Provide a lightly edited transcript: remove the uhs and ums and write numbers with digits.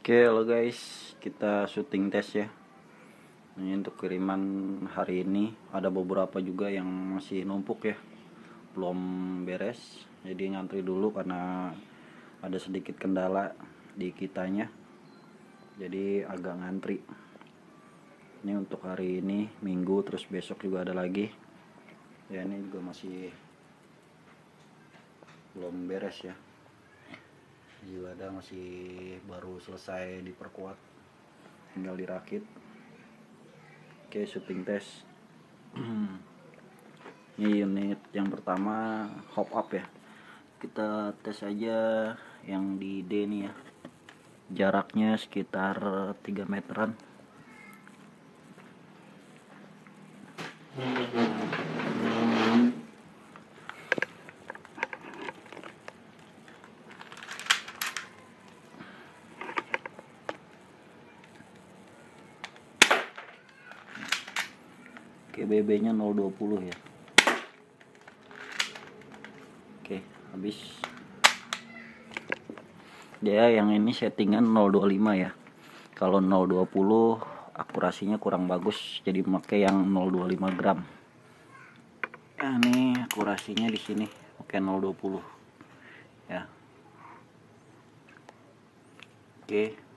Oke, halo guys, kita syuting tes ya. Ini untuk kiriman hari ini. Ada beberapa juga yang masih numpuk ya, belum beres. Jadi ngantri dulu karena ada sedikit kendala di kitanya. Jadi agak ngantri. Ini untuk hari ini Minggu, terus besok juga ada lagi. Ya ini juga masih belum beres ya. Juga ada masih baru selesai diperkuat, tinggal dirakit. Oke, syuting tes. Ini unit yang pertama hop up ya. Kita tes aja yang di D nih ya. Jaraknya sekitar 3 meteran. Oke, BB nya 020 ya. Oke, habis. Dia yang ini settingan 025 ya. Kalau 020 akurasinya kurang bagus, jadi pakai yang 025 gram. Nah, ini akurasinya di sini pakai 020 ya. Oke.